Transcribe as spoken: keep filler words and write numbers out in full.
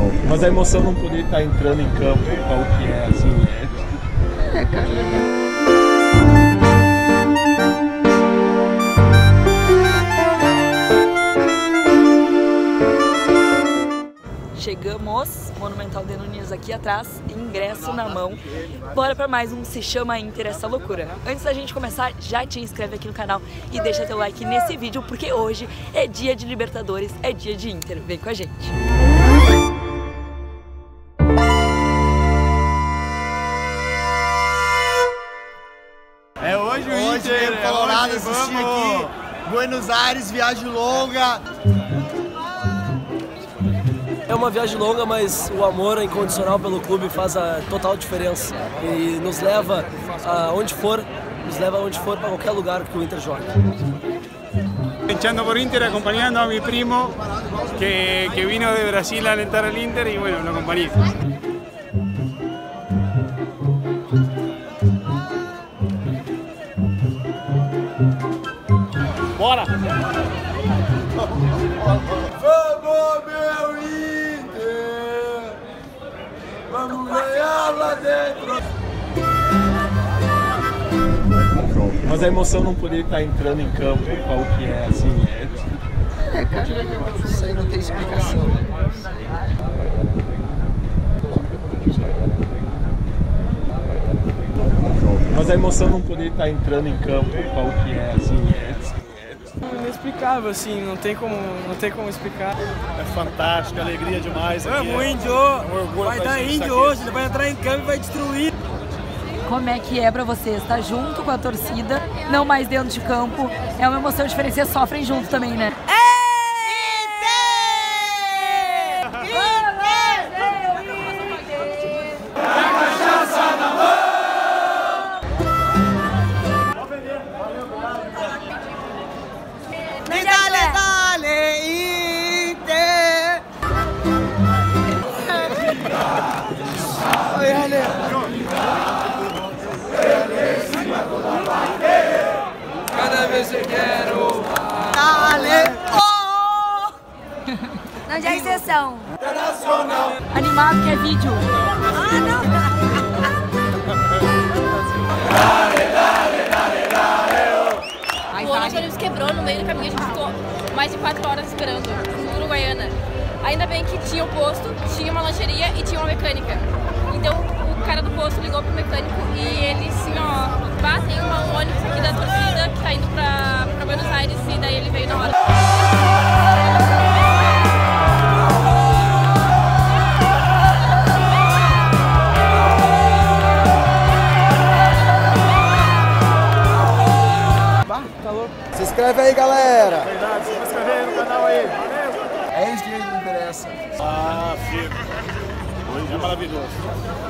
Mas a emoção não poder estar entrando em campo, qual que é, assim, é... É, cara. Chegamos, Monumental de Nunes aqui atrás, ingresso na mão. Bora para mais um Se Chama Inter Essa Loucura. Antes da gente começar, já te inscreve aqui no canal e deixa teu like nesse vídeo, porque hoje é dia de Libertadores, é dia de Inter. Vem com a gente. É hoje o Hoje Inter, veio Colorado é assistir vamos. aqui, Buenos Aires, viagem longa. É uma viagem longa, mas o amor incondicional pelo clube faz a total diferença e nos leva aonde for, nos leva aonde for, para qualquer lugar que o Inter joga. Hinchando por Inter, acompañando a mi primo que, que vino de Brasil a alentar al Inter y bueno, lo acompañé. Bora! Vamos, meu Inter! Vamos ganhar lá dentro! Mas a emoção não poder estar entrando em campo, qual que é, assim, é... É, cara. Isso aí não tem explicação. Mas a emoção não poder estar entrando em campo, qual que é, assim, é... Inexplicável, assim, não tem como, não tem como explicar. É fantástico, alegria demais. Vamos, Índio! Vai dar Índio hoje, ele vai entrar em campo e vai destruir. Como é que é pra vocês? Estar junto com a torcida, não mais dentro de campo, é uma emoção diferente, vocês sofrem junto também, né? Cada vez eu quero. Dale! Oh! Não, já é exceção. Animado que é vídeo. Ah, não. O ônibus ônibus quebrou no meio do caminho, a gente ficou mais de quatro horas esperando no Uruguaiana. Ainda bem que tinha o posto, tinha uma lancheria e tinha uma mecânica. Então o cara do posto ligou pro mecânico e ele assim, ó, bah, tem um ônibus aqui da torcida que tá indo pra, pra Buenos Aires, e daí ele veio na hora. Se inscreve aí, galera! Verdade, se inscrever no canal aí. É isso que interessa. Ah, firme. Hoje é maravilhoso.